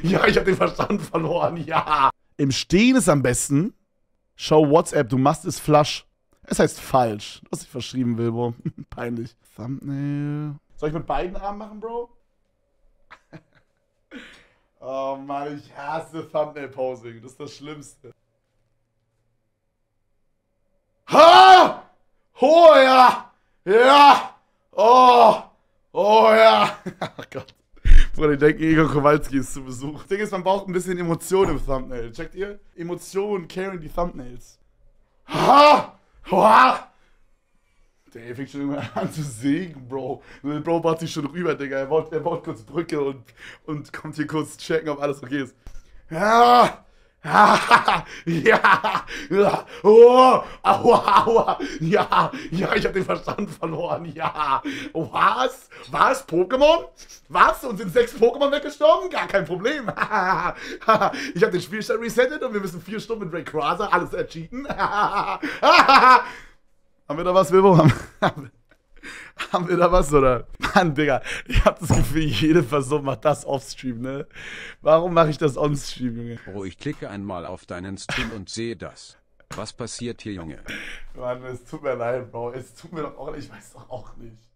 Ja, ich hab den Verstand verloren, ja. Im Stehen ist am besten. Schau WhatsApp, du machst es flush. Es heißt falsch. Du hast dich verschrieben, Wilbo. Peinlich. Thumbnail. Soll ich mit beiden Armen machen, Bro? Oh Mann, ich hasse Thumbnail-Posing. Das ist das Schlimmste. Ha! Oh ja! Ja! Oh! Oh ja! Ach Gott. Bruder, ich denke, Igor Kowalski ist zu Besuch. Das Ding ist, man braucht ein bisschen Emotion im Thumbnail. Checkt ihr? Emotionen carryen die Thumbnails. Ha! Ha! Der fängt schon irgendwann an zu sägen, Bro. Der Bro baut sich schon rüber, Digga. Er baut kurz Brücke und kommt hier kurz checken, ob alles okay ist. Ja! Ja! Ja! Ja! Oh! Aua! Aua! Ja! Ja, ich hab den Verstand verloren. Ja! Was? Was? Pokémon? Was? Und sind 6 Pokémon weggestorben? Gar kein Problem. Ich hab den Spielstand resettet und wir müssen 4 Stunden mit Rayquaza alles ercheaten. Haben wir da was, Wilbo? Haben wir da was, oder? Mann, Digga, ich hab das Gefühl, jede Person macht das offstream, ne? Warum mache ich das onstream, Junge? Bro, ich klicke einmal auf deinen Stream und sehe das. Was passiert hier, Junge? Mann, es tut mir leid, Bro. Es tut mir doch auch nicht, ich weiß doch auch nicht.